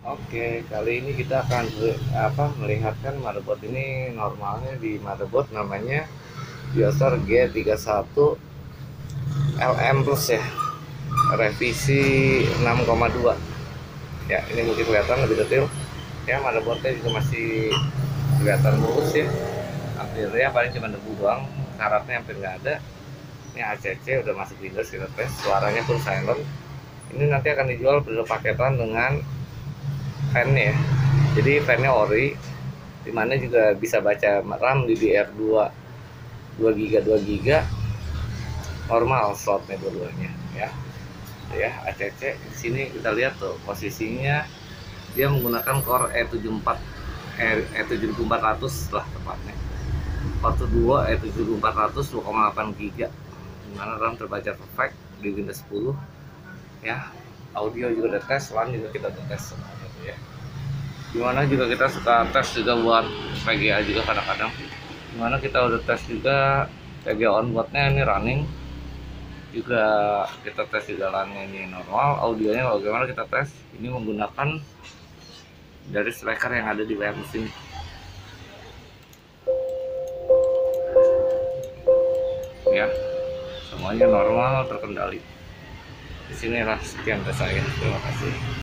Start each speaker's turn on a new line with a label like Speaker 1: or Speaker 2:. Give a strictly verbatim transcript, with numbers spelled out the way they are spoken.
Speaker 1: Oke, kali ini kita akan apa melihatkan motherboard ini normalnya di motherboard namanya Biostar G tiga puluh satu L M Plus ya, revisi enam koma dua. Ya, ini mungkin kelihatan lebih detail. Ya, motherboardnya juga masih kelihatan mulus ya. Hampirnya paling cuma debu doang, karatnya hampir nggak ada. Ini A C C udah masuk Windows, kita tes, suaranya pun silent. Ini nanti akan dijual berpaketan dengan fan-nya ya. Jadi fan-nya ori, dimana juga bisa baca RAM D D R dua dua giga dua giga normal slotnya dua-duanya ya. Ya, A C C di sini kita lihat tuh posisinya dia menggunakan core E tujuh puluh empat E tujuh puluh empat ratus lah tepatnya. Core dua E tujuh puluh empat ratus dua koma delapan giga, dimana RAM terbaca perfect di Windows sepuluh ya. Audio juga udah tes, LAN juga kita udah tes gitu ya. Dimana juga kita suka tes juga buat V G A juga kadang-kadang, dimana kita udah tes juga V G A onboardnya ini running juga, kita tes juga LAN-nya ini normal. Audionya bagaimana kita tes, ini menggunakan dari striker yang ada di layar mesin ya, semuanya normal terkendali. Disinilah sekian dari saya, terima kasih.